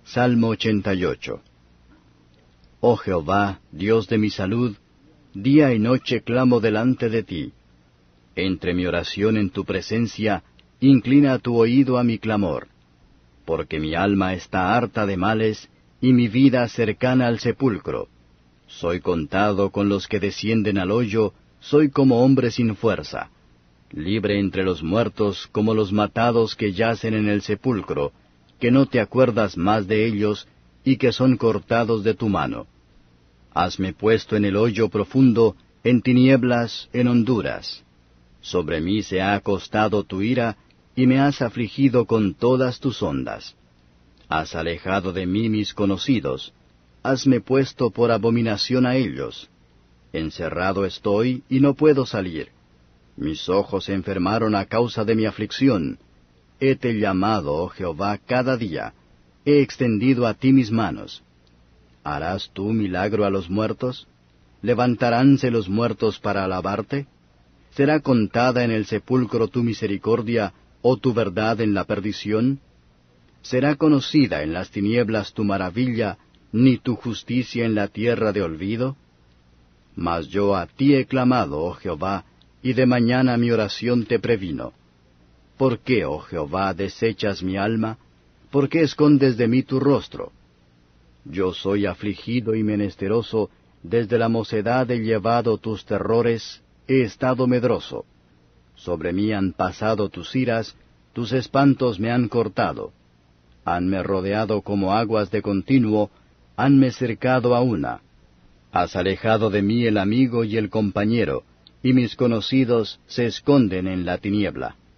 Salmo 88. Oh Jehová, Dios de mi salud, día y noche clamo delante de ti. Entre mi oración en tu presencia, inclina tu oído a mi clamor. Porque mi alma está harta de males, y mi vida cercana al sepulcro. Soy contado con los que descienden al hoyo, soy como hombre sin fuerza. Libre entre los muertos como los matados que yacen en el sepulcro, que no te acuerdas más de ellos, y que son cortados de tu mano. Hasme puesto en el hoyo profundo, en tinieblas, en honduras. Sobre mí se ha acostado tu ira, y me has afligido con todas tus ondas. Has alejado de mí mis conocidos, hasme puesto por abominación a ellos. Encerrado estoy, y no puedo salir. Mis ojos se enfermaron a causa de mi aflicción. Hete llamado, oh Jehová, cada día. He extendido a ti mis manos. ¿Harás tú milagro a los muertos? ¿Levantaránse los muertos para alabarte? ¿Será contada en el sepulcro tu misericordia, o tu verdad en la perdición? ¿Será conocida en las tinieblas tu maravilla, ni tu justicia en la tierra de olvido? Mas yo a ti he clamado, oh Jehová, y de mañana mi oración te previno. ¿Por qué, oh Jehová, desechas mi alma? ¿Por qué escondes de mí tu rostro? Yo soy afligido y menesteroso, desde la mocedad he llevado tus terrores, he estado medroso. Sobre mí han pasado tus iras, tus espantos me han cortado. Hanme rodeado como aguas de continuo, hanme cercado a una. Has alejado de mí el amigo y el compañero, y mis conocidos se esconden en la tiniebla.